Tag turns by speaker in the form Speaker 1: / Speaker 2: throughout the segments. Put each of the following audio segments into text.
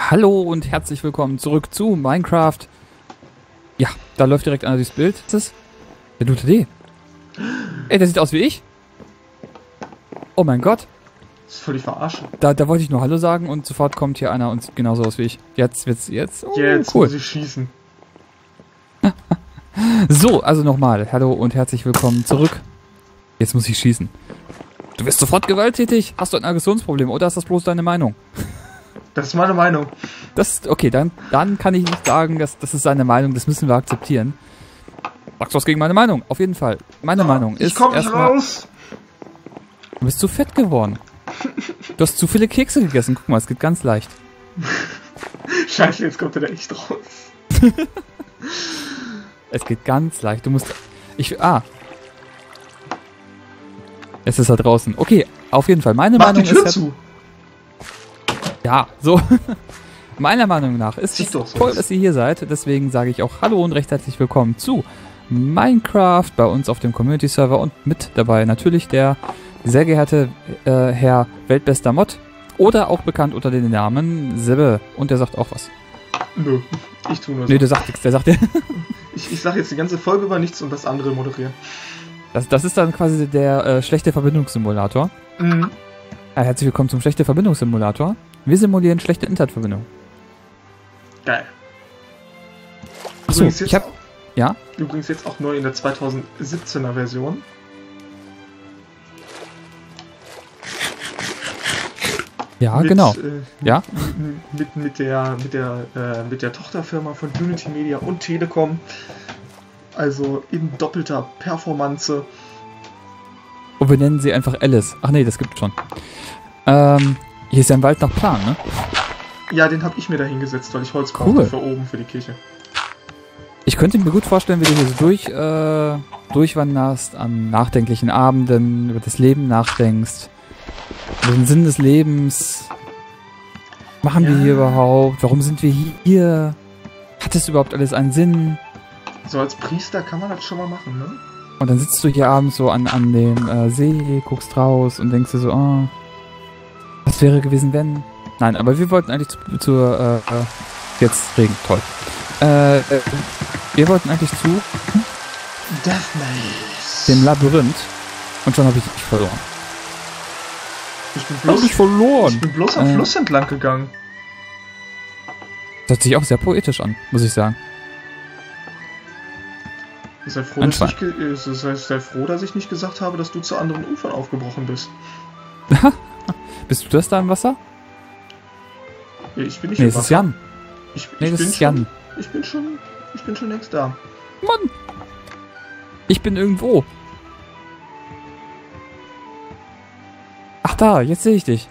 Speaker 1: Hallo und herzlich willkommen zurück zu Minecraft. Ja, da läuft direkt einer durchs Bild. Was ist das? Der Lute D. Ey, der sieht aus wie ich. Oh mein Gott.
Speaker 2: Das ist völlig verarscht.
Speaker 1: Da wollte ich nur Hallo sagen und sofort kommt hier einer und sieht genauso aus wie ich. Jetzt. Oh,
Speaker 2: Jetzt
Speaker 1: cool.
Speaker 2: muss ich schießen.
Speaker 1: So, also nochmal. Hallo und herzlich willkommen zurück. Jetzt muss ich schießen. Du wirst sofort gewalttätig. Hast du ein Aggressionsproblem oder ist das bloß deine Meinung?
Speaker 2: Das ist meine Meinung.
Speaker 1: Okay, dann kann ich nicht sagen, das ist seine Meinung, das müssen wir akzeptieren. Sagst du was gegen meine Meinung? Auf jeden Fall. Meine Meinung ist
Speaker 2: Ich komm nicht
Speaker 1: erstmal,
Speaker 2: raus.
Speaker 1: du bist zu fett geworden. Du hast zu viele Kekse gegessen. Guck mal, es geht ganz leicht.
Speaker 2: Scheiße, jetzt kommt er da echt raus.
Speaker 1: Es geht ganz leicht. Du musst... Es ist da draußen. Okay, auf jeden Fall. Meine
Speaker 2: Mach
Speaker 1: Meinung
Speaker 2: die Tür
Speaker 1: ist...
Speaker 2: zu.
Speaker 1: Ja, so. Meiner Meinung nach ist
Speaker 2: Sieht
Speaker 1: es
Speaker 2: doch so
Speaker 1: toll,
Speaker 2: aus.
Speaker 1: dass ihr hier seid. Deswegen sage ich auch Hallo und recht herzlich willkommen zu Minecraft bei uns auf dem Community-Server und mit dabei natürlich der sehr geehrte Herr Weltbester Mod oder auch bekannt unter dem Namen Sebbe. Und der sagt auch was.
Speaker 2: Nö, ich tu nur so.
Speaker 1: Nee, der sagt nichts. Der sagt...
Speaker 2: Ich sag jetzt die ganze Folge über nichts und das andere moderieren.
Speaker 1: Das ist dann quasi der schlechte Verbindungssimulator.
Speaker 2: Mhm.
Speaker 1: Herzlich willkommen zum schlechte Verbindungssimulator. Wir simulieren schlechte Internetverbindung.
Speaker 2: Geil.
Speaker 1: Achso,
Speaker 2: Übrigens jetzt,
Speaker 1: Ja?
Speaker 2: übrigens jetzt auch neu in der 2017er Version.
Speaker 1: Ja, genau. Ja?
Speaker 2: Mit der Tochterfirma von Unity Media und Telekom. Also in doppelter Performance.
Speaker 1: Und wir nennen sie einfach Alice. Ach nee, das gibt's schon. Hier ist ja im Wald nach Plan, ne?
Speaker 2: Ja, den habe ich mir da hingesetzt, weil ich Holz
Speaker 1: Cool.
Speaker 2: brauchte für oben, für die Kirche.
Speaker 1: Ich könnte mir gut vorstellen, wie du hier so durchwanderst an nachdenklichen Abenden, über das Leben nachdenkst, über den Sinn des Lebens. Was machen wir
Speaker 2: Ja.
Speaker 1: hier überhaupt? Warum sind wir hier? Hat es überhaupt alles einen Sinn?
Speaker 2: So als Priester kann man das schon mal machen, ne?
Speaker 1: Und dann sitzt du hier abends so an dem See, guckst raus und denkst dir so, oh, was wäre gewesen, wenn? Nein, aber wir wollten eigentlich jetzt Regen, toll. Wir wollten eigentlich zu
Speaker 2: Death Maze.
Speaker 1: dem Labyrinth und schon habe ich mich verloren.
Speaker 2: Ich bin
Speaker 1: Hab ich verloren?
Speaker 2: Ich bin bloß am Fluss entlang gegangen.
Speaker 1: Das hört sich auch sehr poetisch an, muss ich sagen.
Speaker 2: Sei froh, sei froh, dass ich nicht gesagt habe, dass du zu anderen Ufern aufgebrochen bist.
Speaker 1: Bist du das da im Wasser?
Speaker 2: Ja, ich bin nicht
Speaker 1: Nee,
Speaker 2: im
Speaker 1: es ist
Speaker 2: Wasser.
Speaker 1: Jan.
Speaker 2: Ich
Speaker 1: Nee, das
Speaker 2: bin
Speaker 1: ist
Speaker 2: schon,
Speaker 1: Jan.
Speaker 2: Ich bin schon längst da.
Speaker 1: Mann! Ich bin irgendwo. Ach da, jetzt sehe ich dich.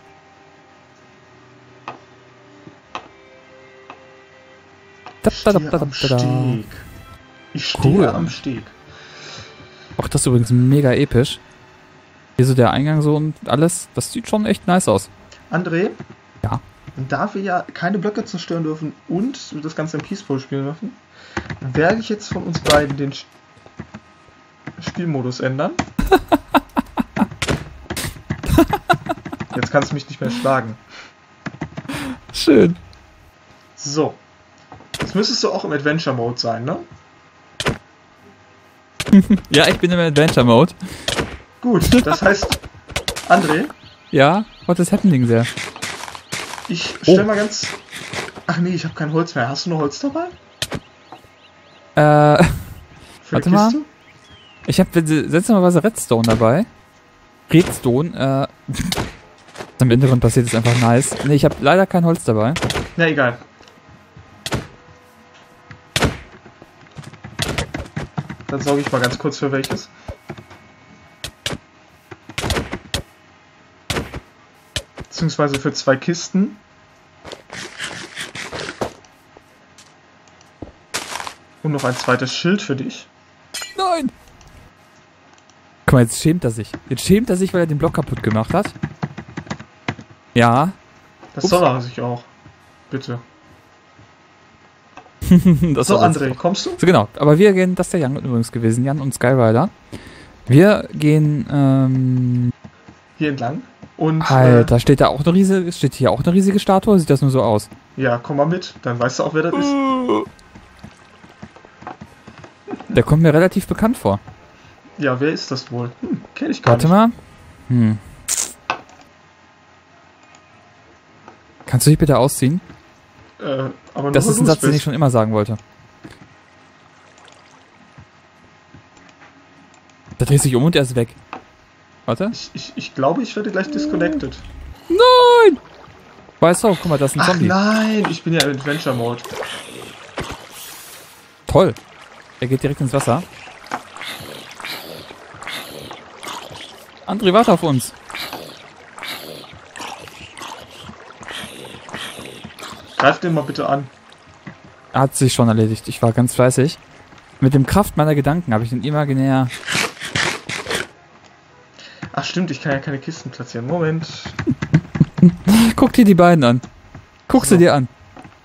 Speaker 2: Ich stehe
Speaker 1: Cool.
Speaker 2: am Steg.
Speaker 1: Auch das ist übrigens mega episch. Hier so der Eingang so und alles. Das sieht schon echt nice aus.
Speaker 2: André?
Speaker 1: Ja.
Speaker 2: Da wir ja keine Blöcke zerstören dürfen und das Ganze im Peaceful spielen dürfen, werde ich jetzt von uns beiden den Spielmodus ändern. Jetzt kannst du mich nicht mehr schlagen.
Speaker 1: Schön.
Speaker 2: So. Jetzt müsstest du auch im Adventure Mode sein, ne?
Speaker 1: Ja, ich bin im Adventure Mode.
Speaker 2: Gut, das heißt, André,
Speaker 1: Ja, what is happening there?
Speaker 2: ich stell mal ganz... Ach nee, ich habe kein Holz mehr. Hast du noch Holz dabei? Für
Speaker 1: Warte
Speaker 2: die
Speaker 1: mal.
Speaker 2: Kiste?
Speaker 1: Ich habe seltsamerweise Redstone dabei. Redstone, was am Hintergrund passiert, ist einfach nice. Nee, ich habe leider kein Holz dabei.
Speaker 2: Na egal. Dann sorge ich mal ganz kurz für welches. Beziehungsweise für 2 Kisten. Und noch ein zweites Schild für dich.
Speaker 1: Nein! Guck mal, jetzt schämt er sich. Jetzt schämt er sich, weil er den Block kaputt gemacht hat. Ja.
Speaker 2: Das
Speaker 1: Ups.
Speaker 2: soll er sich auch. Bitte.
Speaker 1: Das
Speaker 2: So,
Speaker 1: war
Speaker 2: André, kommst du?
Speaker 1: So, genau. Aber wir gehen, das ist der Jan übrigens gewesen, Jan und Skyrider. Wir gehen,
Speaker 2: Hier entlang. Und
Speaker 1: Alter, steht hier auch eine riesige Statue? Sieht das nur so aus?
Speaker 2: Ja, komm mal mit, dann weißt du auch, wer das ist.
Speaker 1: Der kommt mir relativ bekannt vor.
Speaker 2: Ja, wer ist das wohl? Kenn ich gar
Speaker 1: Warte
Speaker 2: nicht.
Speaker 1: mal. Kannst du dich bitte ausziehen?
Speaker 2: Aber nur
Speaker 1: Das
Speaker 2: weil
Speaker 1: ist ein
Speaker 2: du es
Speaker 1: Satz, den ich
Speaker 2: bist.
Speaker 1: schon immer sagen wollte. Da dreht sich um und er ist weg. Warte.
Speaker 2: Ich glaube, ich werde gleich disconnected.
Speaker 1: Nein! Weißt du, guck mal, das ist ein
Speaker 2: Ach
Speaker 1: Zombie.
Speaker 2: nein, ich bin ja im Adventure Mode.
Speaker 1: Toll. Er geht direkt ins Wasser. André, warte auf uns.
Speaker 2: Greif den mal bitte an.
Speaker 1: Hat sich schon erledigt. Ich war ganz fleißig. Mit dem Kraft meiner Gedanken habe ich den imaginär...
Speaker 2: Ach stimmt, ich kann ja keine Kisten platzieren. Moment.
Speaker 1: Guck dir die beiden an. Guck sie
Speaker 2: So.
Speaker 1: dir an.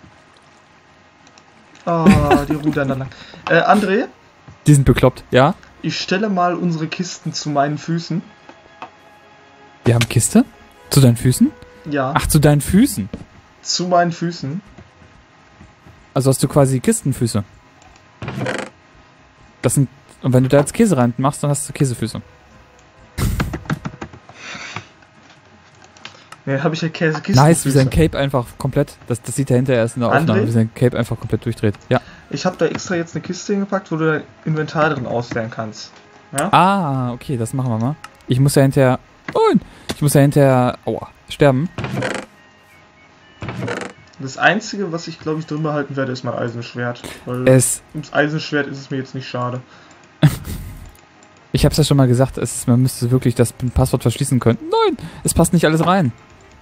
Speaker 2: Ah, die rudern dann lang. André,
Speaker 1: Die sind bekloppt, ja?
Speaker 2: ich stelle mal unsere Kisten zu meinen Füßen.
Speaker 1: Wir haben Kiste? Zu deinen Füßen?
Speaker 2: Ja,
Speaker 1: Ach, zu deinen Füßen.
Speaker 2: zu meinen Füßen.
Speaker 1: Also hast du quasi Kistenfüße. Das sind... Und wenn du da jetzt Käse rein machst, dann hast du Käsefüße.
Speaker 2: Ne, habe ich ja Kisten.
Speaker 1: Nice, wie sein Cape einfach komplett... Das sieht er hinterher erst in der Aufnahme,
Speaker 2: André?
Speaker 1: wie sein Cape einfach komplett durchdreht. Ja.
Speaker 2: Ich habe da extra jetzt eine Kiste hingepackt, wo du dein Inventar drin auswählen kannst. Ja?
Speaker 1: Ah, okay, das machen wir mal. Ich muss ja hinterher... Nein! Ich muss ja hinterher... Aua. Sterben.
Speaker 2: Das Einzige, was ich glaube ich drin behalten werde, ist mein Eisenschwert. Weil
Speaker 1: Es...
Speaker 2: ums Eisenschwert ist es mir jetzt nicht schade.
Speaker 1: Ich hab's ja schon mal gesagt, man müsste wirklich das Passwort verschließen können. Nein! Es passt nicht alles rein.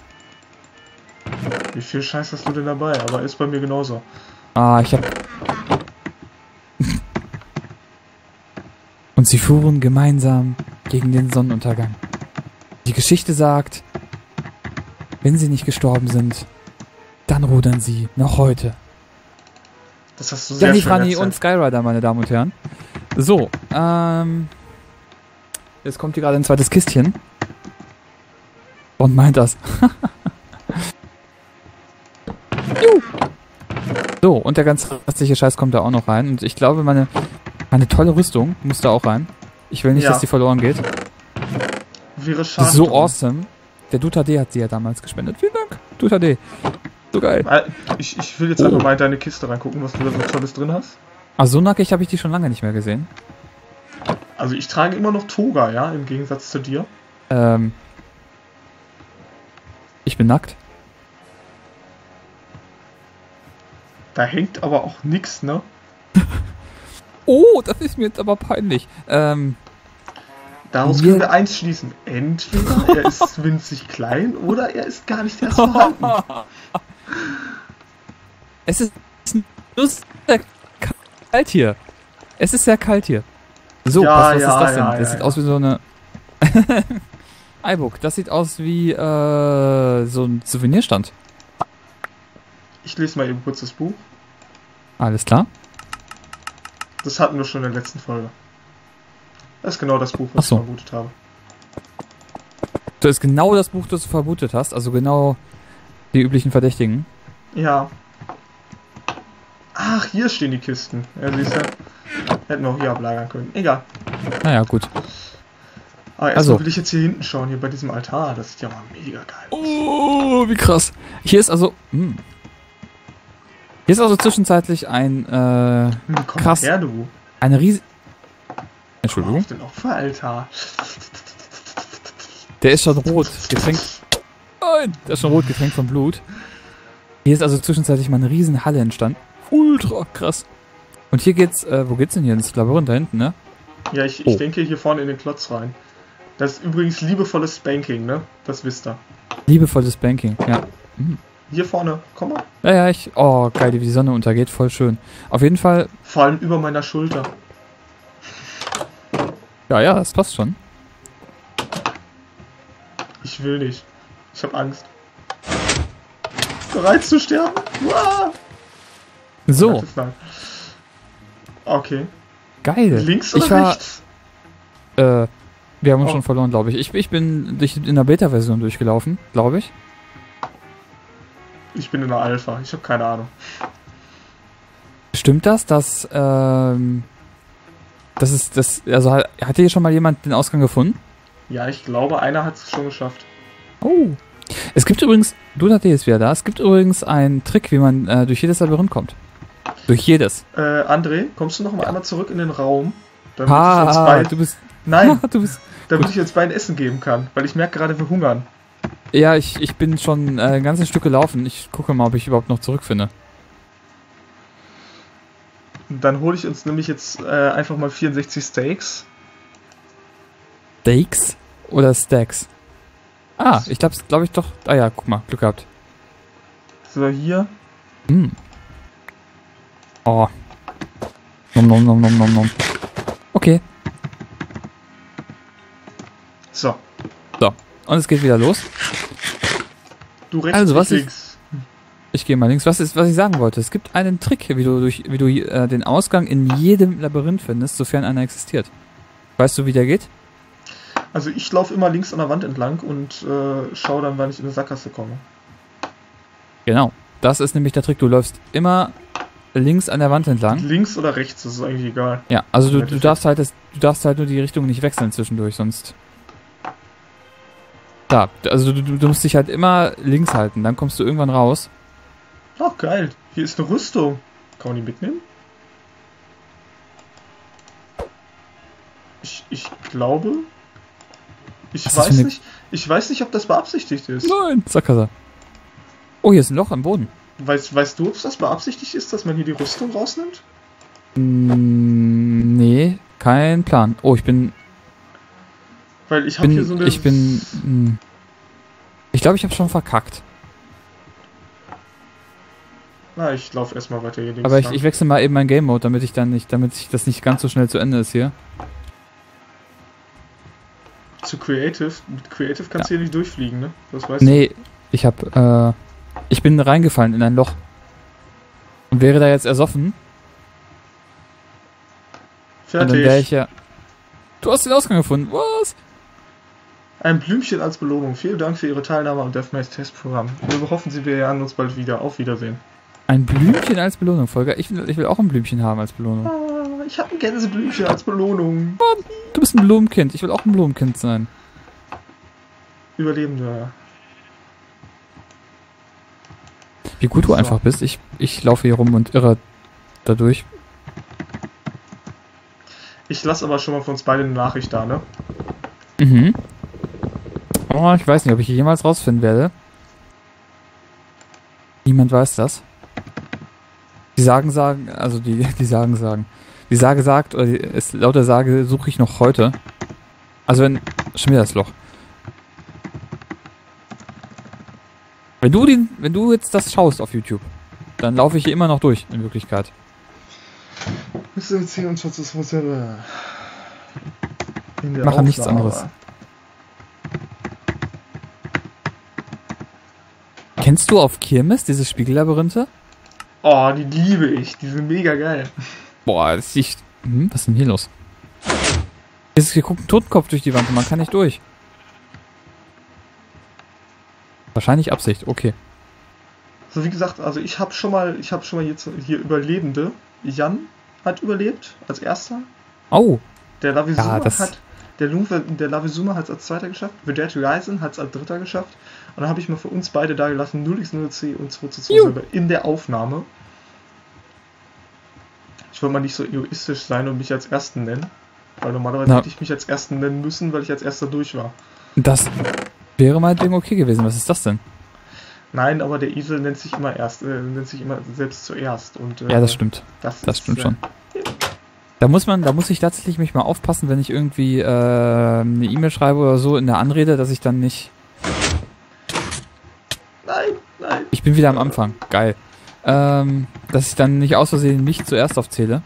Speaker 2: Wie viel Scheiß hast du denn dabei? Aber ist bei mir genauso.
Speaker 1: Ah, ich hab... Und sie fuhren gemeinsam gegen den Sonnenuntergang. Die Geschichte sagt, wenn sie nicht gestorben sind, dann rudern sie noch heute.
Speaker 2: Das hast du sehr
Speaker 1: Gianni
Speaker 2: schön
Speaker 1: Franni
Speaker 2: erzählt.
Speaker 1: und Skyrider, meine Damen und Herren. So, jetzt kommt hier gerade ein zweites Kistchen. Und meint das. Juhu. So, und der ganz restliche Scheiß kommt da auch noch rein. Und ich glaube, meine tolle Rüstung muss da auch rein. Ich will nicht,
Speaker 2: Ja.
Speaker 1: dass die verloren geht.
Speaker 2: Wäre
Speaker 1: Die
Speaker 2: schade.
Speaker 1: ist so
Speaker 2: drum.
Speaker 1: awesome. Der Duta D hat sie ja damals gespendet. Vielen Dank, Duta D. So geil.
Speaker 2: Ich will jetzt einfach mal in deine Kiste reingucken, was du da so Tolles drin hast.
Speaker 1: Ah, so nackig habe ich die schon lange nicht mehr gesehen.
Speaker 2: Also ich trage immer noch Toga, ja, im Gegensatz zu dir.
Speaker 1: Ich bin nackt.
Speaker 2: Da hängt aber auch nix, ne?
Speaker 1: Oh, das ist mir jetzt aber peinlich.
Speaker 2: Daraus
Speaker 1: Wir-
Speaker 2: können wir eins schließen. Entweder er ist winzig klein oder er ist gar nicht erst vorhanden.
Speaker 1: Es ist nur sehr kalt hier. Es ist sehr kalt hier. So,
Speaker 2: Ja,
Speaker 1: was ist
Speaker 2: ja,
Speaker 1: das denn?
Speaker 2: ja,
Speaker 1: Das
Speaker 2: ja,
Speaker 1: sieht
Speaker 2: ja.
Speaker 1: aus wie so eine... iBook, das sieht aus wie so ein Souvenirstand.
Speaker 2: Ich lese mal eben kurz das Buch.
Speaker 1: Alles klar.
Speaker 2: Das hatten wir schon in der letzten Folge. Das ist genau das Buch,
Speaker 1: Ach
Speaker 2: was
Speaker 1: so.
Speaker 2: ich vermutet habe.
Speaker 1: Das ist genau das Buch, das du vermutet hast. Also genau die üblichen Verdächtigen.
Speaker 2: Ja. Ach, hier stehen die Kisten. Ja, siehst du. Hätten wir auch hier ablagern können. Egal.
Speaker 1: Naja, gut.
Speaker 2: Aber erstmal
Speaker 1: Also.
Speaker 2: will ich jetzt hier hinten schauen, hier bei diesem Altar. Das sieht ja mal mega geil aus.
Speaker 1: Oh, wie krass. Hier ist also... Hier ist also zwischenzeitlich
Speaker 2: Komm
Speaker 1: krass.
Speaker 2: her, du.
Speaker 1: eine riesige...
Speaker 2: Komm
Speaker 1: Entschuldigung.
Speaker 2: auf den Opferaltar.
Speaker 1: Der ist schon rot. Getränkt... Nein! Der ist schon rot, getränkt von Blut. Hier ist also zwischenzeitlich mal eine riesen Halle entstanden. Ultra krass. Und hier geht's... wo geht's denn hier? Das Labyrinth da hinten, ne?
Speaker 2: Ja, ich
Speaker 1: Oh.
Speaker 2: denke hier vorne in den Klotz rein. Das ist übrigens liebevolles Spanking, ne? Das wisst ihr.
Speaker 1: Liebevolles Banking, ja.
Speaker 2: Hier vorne, komm mal.
Speaker 1: Ja, ich... Oh, geil, wie die Sonne untergeht. Voll schön. Auf jeden Fall...
Speaker 2: Vor allem über meiner Schulter.
Speaker 1: Ja, das passt schon.
Speaker 2: Ich will nicht. Ich hab Angst. Bereit zu sterben? Uah!
Speaker 1: So,
Speaker 2: Gottes Dank. Okay.
Speaker 1: geil.
Speaker 2: Links
Speaker 1: ich
Speaker 2: oder
Speaker 1: war,
Speaker 2: rechts?
Speaker 1: Wir haben uns
Speaker 2: Oh.
Speaker 1: schon verloren, glaube ich. Ich bin in der Beta-Version durchgelaufen, glaube ich.
Speaker 2: Ich bin in der Alpha, ich habe keine Ahnung.
Speaker 1: Stimmt das, dass, also hat hier schon mal jemand den Ausgang gefunden?
Speaker 2: Ja, ich glaube, einer hat es schon geschafft.
Speaker 1: Oh. Es gibt übrigens, Dudate ist wieder da, es gibt übrigens einen Trick, wie man durch jedes Labyrinth kommt. Durch jedes.
Speaker 2: André, kommst du noch mal einmal zurück in den Raum? Damit
Speaker 1: du bist...
Speaker 2: Nein,
Speaker 1: du bist...
Speaker 2: damit ich uns beiden Essen geben kann, weil ich merke gerade, wir hungern.
Speaker 1: Ja, ich bin schon ein ganzes Stück gelaufen. Ich gucke mal, ob ich überhaupt noch zurückfinde.
Speaker 2: Dann hole ich uns nämlich jetzt einfach mal 64 Steaks.
Speaker 1: Steaks oder Stacks? Ah, ich glaube ich doch... Ah ja, guck mal, Glück gehabt.
Speaker 2: So, hier.
Speaker 1: Oh. Nom, nom, nom, nom, nom. Okay.
Speaker 2: So.
Speaker 1: So. Und es geht wieder los.
Speaker 2: Du rechts,
Speaker 1: also, was
Speaker 2: links.
Speaker 1: Ich gehe mal links. Was ich sagen wollte. Es gibt einen Trick, wie du den Ausgang in jedem Labyrinth findest, sofern einer existiert. Weißt du, wie der geht?
Speaker 2: Also ich laufe immer links an der Wand entlang und schaue dann, wann ich in eine Sackgasse komme.
Speaker 1: Genau. Das ist nämlich der Trick. Du läufst immer links an der Wand entlang.
Speaker 2: Links oder rechts, das ist eigentlich egal.
Speaker 1: Ja, also du darfst halt nur die Richtung nicht wechseln zwischendurch, sonst... Da, also du musst dich halt immer links halten, dann kommst du irgendwann raus.
Speaker 2: Ach, geil. Hier ist eine Rüstung. Kann man die mitnehmen? Ich glaube... Ich weiß nicht, ob das beabsichtigt ist.
Speaker 1: Nein, Sackgasse. Oh, hier ist ein Loch im Boden.
Speaker 2: Weißt du, ob das beabsichtigt ist, dass man hier die Rüstung rausnimmt?
Speaker 1: Nee, kein Plan. Oh, ich bin...
Speaker 2: Weil ich habe hier so eine...
Speaker 1: Ich glaube, ich habe schon verkackt.
Speaker 2: Na, ich laufe erstmal weiter hier links.
Speaker 1: Aber ich wechsle mal eben mein Game Mode, damit das nicht ganz so schnell zu Ende ist hier.
Speaker 2: Zu Creative. Mit Creative kannst du hier nicht durchfliegen, ne? Das weißt
Speaker 1: du. Ich bin reingefallen in ein Loch. Und wäre da jetzt ersoffen.
Speaker 2: Fertig.
Speaker 1: Und dann wäre ich ja... Du hast den Ausgang gefunden. Was?
Speaker 2: Ein Blümchen als Belohnung. Vielen Dank für Ihre Teilnahme am Deathmatch Testprogramm. Wir hoffen, Sie werden uns bald wieder. Auf Wiedersehen. Ein
Speaker 1: Blümchen als Belohnung, Volker? Ich will auch ein Blümchen haben als Belohnung.
Speaker 2: Ah, ich habe ein Gänseblümchen als Belohnung.
Speaker 1: Mann, du bist ein Blumenkind. Ich will auch ein Blumenkind sein.
Speaker 2: Überlebender.
Speaker 1: Wie gut du einfach bist. Ich laufe hier rum und irre dadurch.
Speaker 2: Ich lasse aber schon mal von uns beide eine Nachricht da, ne?
Speaker 1: Mhm. Oh, ich weiß nicht, ob ich hier jemals rausfinden werde. Niemand weiß das. Die Sage sagt, oder laut der Sage suche ich noch heute. Also schon wieder das Loch. Wenn du jetzt das schaust auf YouTube, dann laufe ich hier immer noch durch, in Wirklichkeit. Mache nichts anderes. Kennst du auf Kirmes diese Spiegellabyrinthe?
Speaker 2: Oh, die liebe ich. Die sind mega geil.
Speaker 1: Boah, was ist denn hier los? Hier guckt ein Totenkopf durch die Wand und man kann nicht durch. Wahrscheinlich Absicht, okay.
Speaker 2: So, wie gesagt, also ich habe schon mal jetzt hier Überlebende. Jan hat überlebt, als erster.
Speaker 1: Oh.
Speaker 2: Der Lavisuma der Lavisuma hat es als zweiter geschafft. Vedette Ryzen hat es als dritter geschafft. Und dann habe ich mal für uns beide da gelassen, 0x0c und 2:2 in der Aufnahme. Ich wollte mal nicht so egoistisch sein und mich als Ersten nennen. Weil normalerweise hätte ich mich als Ersten nennen müssen, weil ich als Erster durch war.
Speaker 1: Das wäre meinetwegen okay gewesen. Was ist das denn?
Speaker 2: Nein, aber der Esel nennt sich immer selbst zuerst. Und,
Speaker 1: ja, das stimmt. Das stimmt schon. Da muss ich tatsächlich mich mal aufpassen, wenn ich irgendwie eine E-Mail schreibe oder so in der Anrede, dass ich dann nicht...
Speaker 2: Nein.
Speaker 1: Ich bin wieder am Anfang. Geil. Dass ich dann nicht aus Versehen mich zuerst aufzähle.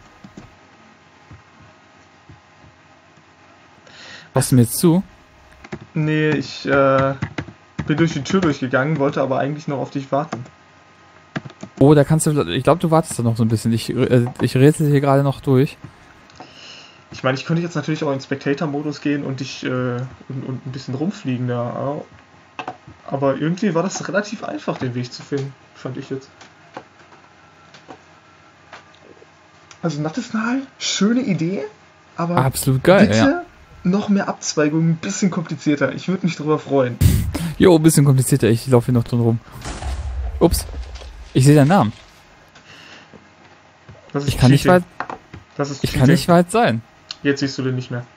Speaker 1: Hörst du mir jetzt zu?
Speaker 2: Nee, ich bin durch die Tür durchgegangen, wollte aber eigentlich noch auf dich warten.
Speaker 1: Oh, da kannst du... Ich glaube, du wartest da noch so ein bisschen. Ich rätsel hier gerade noch durch.
Speaker 2: Ich meine, ich könnte jetzt natürlich auch in Spectator-Modus gehen und dich und ein bisschen rumfliegen da. Aber irgendwie war das relativ einfach, den Weg zu finden, fand ich jetzt. Also Nattesnahl, schöne Idee, aber
Speaker 1: absolut geil,
Speaker 2: bitte noch mehr Abzweigungen, ein bisschen komplizierter. Ich würde mich drüber freuen.
Speaker 1: Jo, ein bisschen komplizierter, ich laufe hier noch drin rum. Ups, ich sehe deinen Namen. Ich kann nicht weit sein.
Speaker 2: Jetzt siehst du den nicht mehr.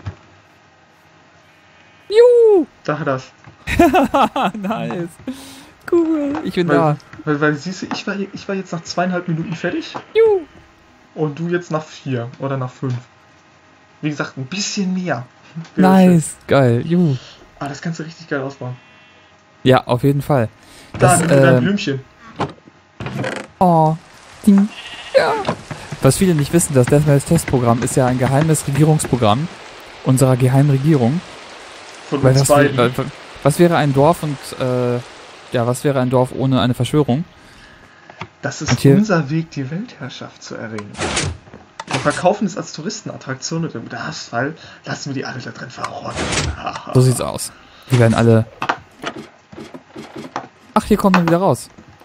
Speaker 1: Juhu!
Speaker 2: Da hat er's.
Speaker 1: Nice. Cool. Ich bin da.
Speaker 2: Weil siehst du, ich war jetzt nach 2,5 Minuten fertig.
Speaker 1: Juhu.
Speaker 2: Und du jetzt nach 4 oder nach 5. Wie gesagt, ein bisschen mehr.
Speaker 1: Nice. Geil. Juhu.
Speaker 2: Ah, das kannst du richtig geil ausbauen.
Speaker 1: Ja, auf jeden Fall.
Speaker 2: Da, dein Blümchen.
Speaker 1: Oh. Ding. Ja. Was viele nicht wissen, das Deathmatch Testprogramm ist ja ein geheimes Regierungsprogramm unserer geheimen Regierung.
Speaker 2: Von uns beiden.
Speaker 1: Was wäre ein Dorf was wäre ein Dorf ohne eine Verschwörung?
Speaker 2: Das ist unser Weg, die Weltherrschaft zu erringen. Wir verkaufen es als Touristenattraktion und im Bedarfsfall lassen wir die alle da drin verrotten.
Speaker 1: So sieht's aus. Die werden alle... Ach, hier kommt man wieder raus.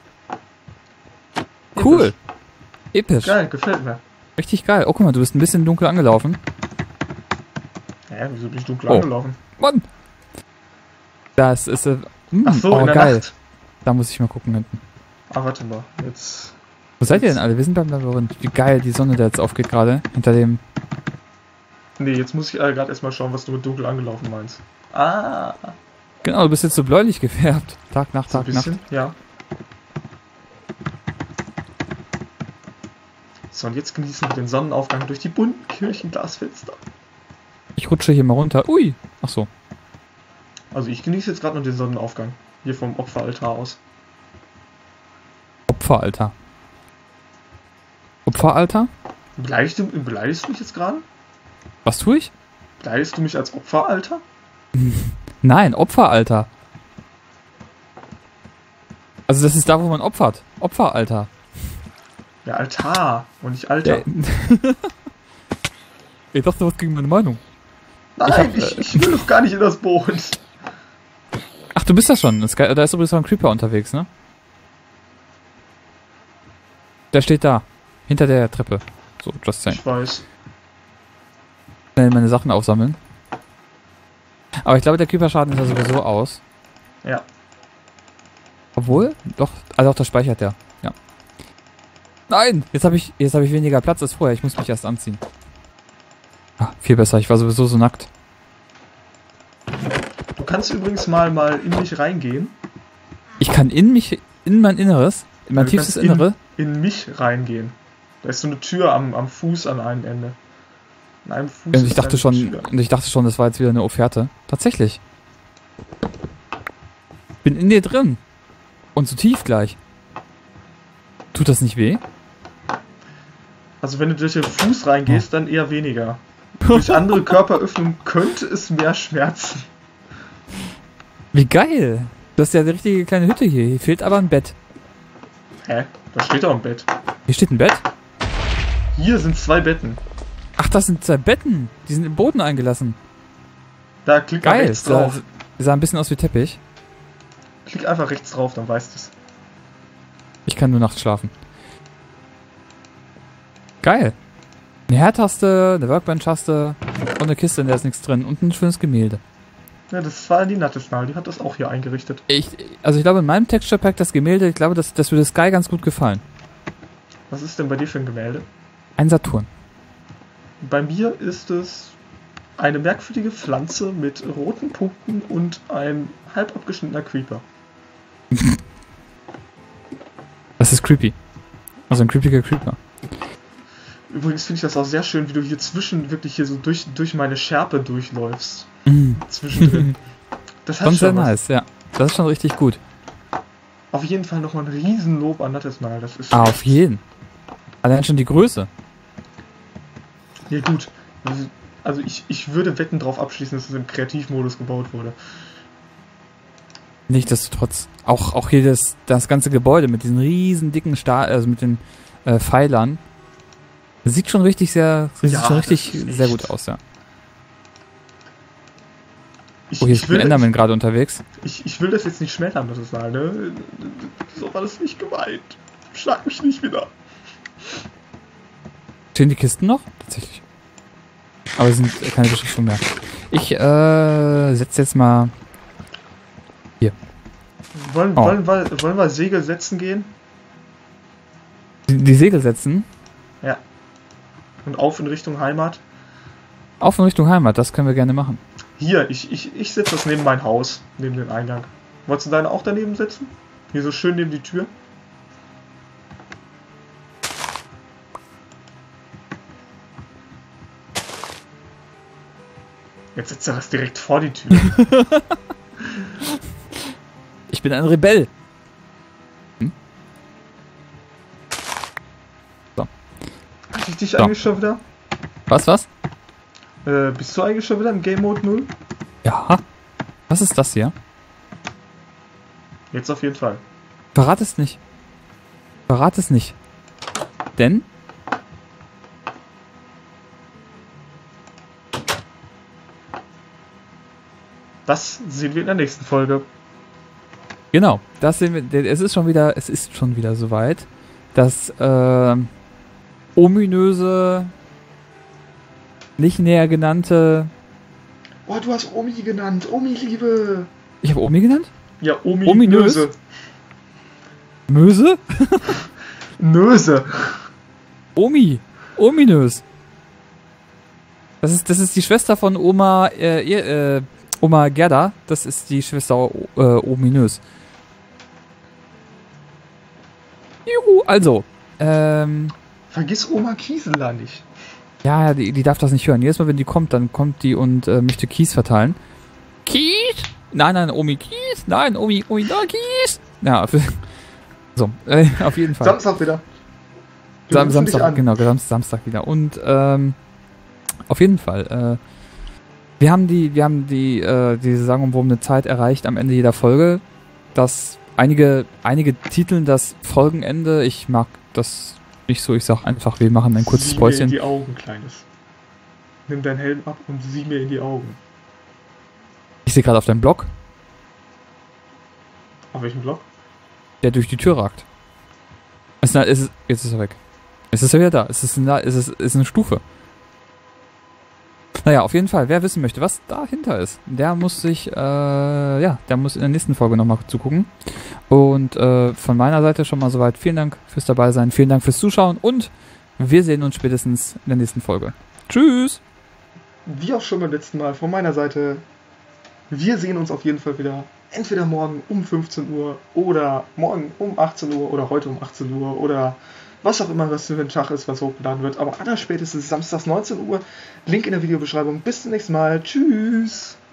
Speaker 1: Cool. Episch.
Speaker 2: Geil, gefällt mir.
Speaker 1: Richtig geil. Oh, guck mal, du bist ein bisschen dunkel angelaufen.
Speaker 2: Ja, wieso bin ich dunkel angelaufen?
Speaker 1: Mann! Das ist...
Speaker 2: Ach so, in der
Speaker 1: geil.
Speaker 2: Nacht.
Speaker 1: Da muss ich mal gucken hinten.
Speaker 2: Ah, warte mal. Jetzt...
Speaker 1: Wo seid ihr denn alle? Wir sind beim Labyrinth. Wie geil die Sonne da jetzt aufgeht gerade. Hinter dem...
Speaker 2: Nee, jetzt muss ich gerade erstmal schauen, was du mit dunkel angelaufen meinst. Ah!
Speaker 1: Genau, du bist jetzt so bläulich gefärbt. Tag, Nacht,
Speaker 2: So
Speaker 1: Tag,
Speaker 2: ein bisschen,
Speaker 1: Nacht.
Speaker 2: ja. So, und jetzt genießen wir den Sonnenaufgang durch die bunten Kirchenglasfenster.
Speaker 1: Ich rutsche hier mal runter. Ui! Ach so.
Speaker 2: Also ich genieße jetzt gerade noch den Sonnenaufgang. Hier vom Opferaltar aus.
Speaker 1: Opferaltar. Opferaltar?
Speaker 2: Beleidigst du mich jetzt gerade?
Speaker 1: Was tue ich?
Speaker 2: Beleidigst du mich als Opferalter?
Speaker 1: Nein, Opferaltar. Also das ist da, wo man opfert. Opferaltar.
Speaker 2: Ja, Altar und nicht Alter.
Speaker 1: Ich dachte, was gegen meine Meinung.
Speaker 2: Nein, ich will doch gar nicht in das Boot.
Speaker 1: Ach, du bist da schon. Da ist übrigens noch ein Creeper unterwegs, ne? Der steht da. Hinter der Treppe. So, just saying.
Speaker 2: Ich weiß.
Speaker 1: Schnell meine Sachen aufsammeln. Aber ich glaube, der Creeper-Schaden ist ja sowieso aus.
Speaker 2: Ja.
Speaker 1: Obwohl? Doch, also auch das speichert der. Ja. Nein! Jetzt habe ich weniger Platz als vorher. Ich muss mich erst anziehen. Ah, viel besser. Ich war sowieso so nackt.
Speaker 2: Du kannst übrigens mal in mich reingehen.
Speaker 1: Ich kann in mein Inneres, in mein tiefstes Innere.
Speaker 2: In mich reingehen. Da ist so eine Tür am Fuß an einem Ende. An einem Fuß.
Speaker 1: Und ich dachte schon, das war jetzt wieder eine Offerte. Tatsächlich. Bin in dir drin. Und so tief gleich. Tut das nicht weh?
Speaker 2: Also wenn du durch den Fuß reingehst, dann eher weniger. Durch andere Körperöffnungen könnte es mehr schmerzen.
Speaker 1: Wie geil. Du hast ja eine richtige kleine Hütte hier. Hier fehlt aber ein Bett.
Speaker 2: Hä? Da steht doch ein Bett.
Speaker 1: Hier steht ein Bett?
Speaker 2: Hier sind 2 Betten.
Speaker 1: Ach, das sind 2 Betten. Die sind im Boden eingelassen.
Speaker 2: Da klick mal
Speaker 1: Geil.
Speaker 2: rechts drauf.
Speaker 1: Sah ein bisschen aus wie Teppich.
Speaker 2: Klick einfach rechts drauf, dann weißt du es.
Speaker 1: Ich kann nur nachts schlafen. Geil. Eine Herdtaste, eine Workbench-Taste und eine Kiste, in der ist nichts drin. Und ein schönes Gemälde.
Speaker 2: Ja, das war die Nattesnahl, die hat das auch hier eingerichtet.
Speaker 1: Ich glaube, in meinem Texture Pack, das Gemälde, ich glaube, das würde Sky ganz gut gefallen.
Speaker 2: Was ist denn bei dir für ein Gemälde?
Speaker 1: Ein Saturn.
Speaker 2: Bei mir ist es eine merkwürdige Pflanze mit roten Punkten und ein halb abgeschnittener Creeper.
Speaker 1: Das ist creepy. Also ein creepiger Creeper.
Speaker 2: Übrigens finde ich das auch sehr schön, wie du hier wirklich hier so durch meine Schärpe durchläufst. Zwischendrin. Das hat
Speaker 1: schon sehr
Speaker 2: was.
Speaker 1: nice, ja. Das ist schon richtig gut.
Speaker 2: Auf jeden Fall nochmal ein Riesenlob an Nattesnahl. Das ist
Speaker 1: auf jeden. Allein schon die Größe.
Speaker 2: Ja gut. Also ich würde Wetten drauf abschließen, dass es im Kreativmodus gebaut wurde.
Speaker 1: Nichtsdestotrotz. Auch hier das ganze Gebäude mit diesen riesen dicken also mit den Pfeilern. Sieht schon richtig sehr gut aus, ja. Hier ist ein Enderman gerade unterwegs.
Speaker 2: Ich will das jetzt nicht schmälern, das ist mal, ne? So war das nicht gemeint. Schlag mich nicht wieder.
Speaker 1: Stehen die Kisten noch? Tatsächlich. Aber es sind keine Beschriftung mehr. Ich setze jetzt mal hier.
Speaker 2: Wollen wir Segel setzen gehen?
Speaker 1: Die Segel setzen?
Speaker 2: Ja. Und auf in Richtung Heimat?
Speaker 1: Auf in Richtung Heimat, das können wir gerne machen.
Speaker 2: Hier, ich setze das neben mein Haus, neben den Eingang. Wolltest du deine auch daneben setzen? Hier so schön neben die Tür? Jetzt setzt er das direkt vor die Tür.
Speaker 1: Ich bin ein Rebell. So.
Speaker 2: Hatte ich dich eigentlich schon wieder?
Speaker 1: Was?
Speaker 2: Bist du eigentlich schon wieder im Game Mode 0?
Speaker 1: Ja. Was ist das hier?
Speaker 2: Jetzt auf jeden Fall.
Speaker 1: Verrat es nicht. Denn?
Speaker 2: Das sehen wir in der nächsten Folge.
Speaker 1: Genau, das sehen wir. Es ist schon wieder soweit. Das ominöse, nicht näher genannte.
Speaker 2: Oh, du hast Omi genannt. Omi-Liebe.
Speaker 1: Ich habe Omi genannt?
Speaker 2: Ja,
Speaker 1: Ominös. Möse?
Speaker 2: Nöse.
Speaker 1: Ominös. Das ist die Schwester von Oma Oma Gerda. Das ist die Schwester Ominös. Juhu, also.
Speaker 2: Vergiss Oma Kieseler nicht.
Speaker 1: Ja, die darf das nicht hören. Jedes Mal, wenn die kommt, dann kommt die und möchte Kies verteilen. Kies? Nein, Omi Kies. Nein, Omi da Kies. Ja, so, auf jeden Fall.
Speaker 2: Samstag wieder.
Speaker 1: Samstag, genau, Samstag wieder. Und auf jeden Fall. Wir haben diese sagenumwobene Zeit erreicht am Ende jeder Folge. Dass einige titeln das Folgenende. Ich mag das nicht so. Ich sag einfach, wir machen ein kurzes Päuschen.
Speaker 2: Sieh mir in die Augen, Kleines. Nimm deinen Helm ab und sieh mir in die Augen.
Speaker 1: Ich sehe gerade auf deinem Blog.
Speaker 2: Auf welchem Blog?
Speaker 1: Der durch die Tür ragt. Jetzt ist er weg. Es ist ja wieder da. Es ist eine Stufe. Naja, auf jeden Fall, wer wissen möchte, was dahinter ist, der muss sich, der muss in der nächsten Folge nochmal zugucken. Und von meiner Seite schon mal soweit. Vielen Dank fürs Dabeisein, vielen Dank fürs Zuschauen und wir sehen uns spätestens in der nächsten Folge. Tschüss!
Speaker 2: Wie auch schon beim letzten Mal von meiner Seite, wir sehen uns auf jeden Fall wieder. Entweder morgen um 15 Uhr oder morgen um 18 Uhr oder heute um 18 Uhr oder was auch immer das für ein Tag ist, was hochgeladen wird. Aber allerspätestens samstags 19 Uhr. Link in der Videobeschreibung. Bis zum nächsten Mal. Tschüss.